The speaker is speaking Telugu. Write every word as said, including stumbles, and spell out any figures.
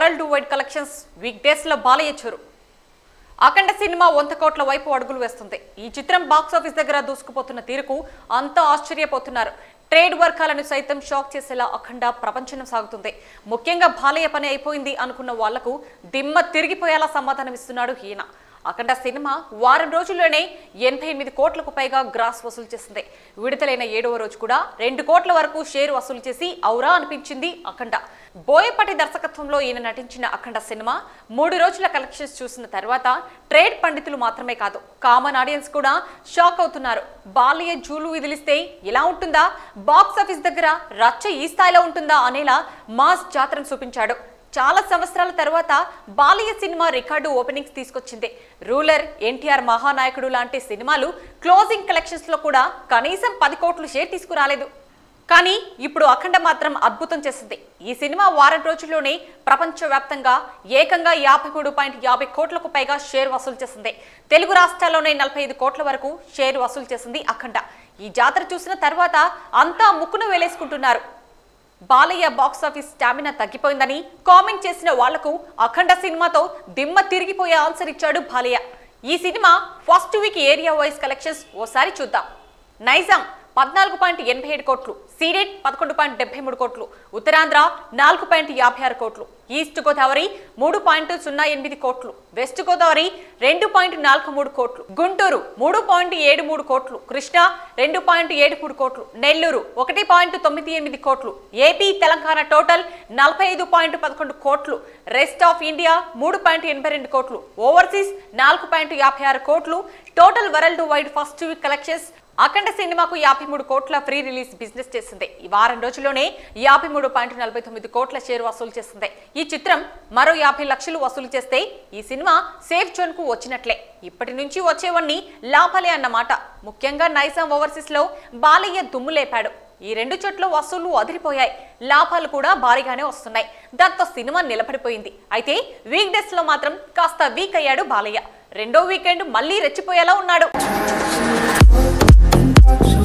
World wide collections week days లో బాలయ్య చోరు. అఖండ సినిమా వంద కోట్ల వైపు అడుగులు వేస్తుంది. ఈ చిత్రం బాక్స్ ఆఫీస్ దగ్గర దూసుకుపోతున్న తీరుకు అంతా ఆశ్చర్యపోతున్నారు. ట్రేడ్ వర్గాలను సైతం షాక్ చేసేలా అఖండ ప్రపంచం సాగుతుంది. ముఖ్యంగా బాలయ్య పని అయిపోయింది అనుకున్న వాళ్లకు దిమ్మ తిరిగిపోయేలా సమాధానం ఇస్తున్నాడు ఈయన. అఖండ సినిమా వారం రోజుల్లోనే ఎనభై ఎనిమిది కోట్లకు పైగా గ్రాస్ వసూలు చేసింది. విడుదలైన ఏడవ రోజు కూడా రెండు కోట్ల వరకు షేర్ వసూలు చేసి ఔరా అనిపించింది అఖండ. బోయపాటి దర్శకత్వంలో ఈయన నటించిన అఖండ సినిమా మూడు రోజుల కలెక్షన్స్ చూసిన తర్వాత ట్రేడ్ పండితులు మాత్రమే కాదు, కామన్ ఆడియన్స్ కూడా షాక్ అవుతున్నారు. బాలయ్య జూలు విదిలిస్తే ఎలా ఉంటుందా, బాక్స్ ఆఫీస్ దగ్గర రచ్చ ఈ స్థాయిలో ఉంటుందా అనేలా మాస్ జాతరను చూపించాడు. చాలా సంవత్సరాల తర్వాత బాలయ్య సినిమా రికార్డు ఓపెనింగ్స్ తీసుకొచ్చింది. రూలర్, ఎన్టీఆర్ మహానాయకుడు లాంటి సినిమాలు క్లోజింగ్ కలెక్షన్స్ లో కూడా కనీసం పది కోట్లు షేర్ తీసుకురాలేదు. కానీ ఇప్పుడు అఖండ మాత్రం అద్భుతం చేసింది. ఈ సినిమా వారం రోజుల్లోనే ప్రపంచవ్యాప్తంగా ఏకంగా యాభై మూడు పాయింట్ యాభై కోట్లకు పైగా షేర్ వసూలు చేసింది. తెలుగు రాష్ట్రాల్లోనే నలభై ఐదు కోట్ల వరకు షేర్ వసూలు చేసింది అఖండ. ఈ జాతర చూసిన తర్వాత అంతా ముక్కును వేలేసుకుంటున్నారు. బాలయ్య బాక్స్ ఆఫీస్ స్టామినా తగ్గిపోయిందని కామెంట్ చేసిన వాళ్లకు అఖండ సినిమాతో దిమ్మ తిరిగిపోయే ఆన్సర్ ఇచ్చాడు బాలయ్య. ఈ సినిమా first week area wise collections ఓసారి చూద్దాం. నైజాం పద్నాలుగు పాయింట్ ఎనభై ఏడు కోట్లు, సీడెడ్ పదకొండు పాయింట్ డెబ్బై మూడు కోట్లు, ఉత్తరాంధ్ర నాలుగు పాయింట్ యాభై ఆరు కోట్లు, ఈస్ట్ గోదావరి మూడు పాయింట్ సున్నా ఎనిమిది కోట్లు, వెస్ట్ గోదావరి రెండు పాయింట్ నాలుగు మూడు కోట్లు, గుంటూరు మూడు పాయింట్ ఏడు మూడు కోట్లు, కృష్ణా రెండు పాయింట్ ఏడు మూడు కోట్లు, నెల్లూరు ఒకటి పాయింట్ తొమ్మిది ఎనిమిది కోట్లు, ఏపీ తెలంగాణ టోటల్ నలభై ఐదు పాయింట్ పదకొండు కోట్లు, రెస్ట్ ఆఫ్ ఇండియా మూడు పాయింట్ ఎనభై రెండు కోట్లు, ఓవర్సీస్ నాలుగు పాయింట్ యాభై ఆరు కోట్లు. Total world wide first week collections Akhanda సినిమాకు యాభై మూడు కోట్ల ఫ్రీ రిలీజ్ బిజినెస్ చేసింది. ఈ వారం రోజుల్లోనే యాభై మూడు పాయింట్ నలభై తొమ్మిది కోట్ల షేర్ వసూలు చేసింది. ఈ చిత్రం మరో యాభై లక్షలు వసూలు చేస్తే ఈ సినిమా సేఫ్ జోన్ కు వచ్చినట్లే. ఇప్పటి నుంచి వచ్చేవన్నీ లాభాలే అన్నమాట. ముఖ్యంగా నైజాం ఓవర్సీస్ లో బాలయ్య దుమ్ము లేపాడు. ఈ రెండు చోట్ల వసూళ్లు అదిరిపోయాయి, లాభాలు కూడా భారీగానే వస్తున్నాయి. దాంతో సినిమా నిలబడిపోయింది. అయితే వీక్ డేస్ లో మాత్రం కాస్త వీక్ అయ్యాడు బాలయ్య. రెండో వీకెండ్ మళ్లీ రెచ్చిపోయేలా ఉన్నాడు.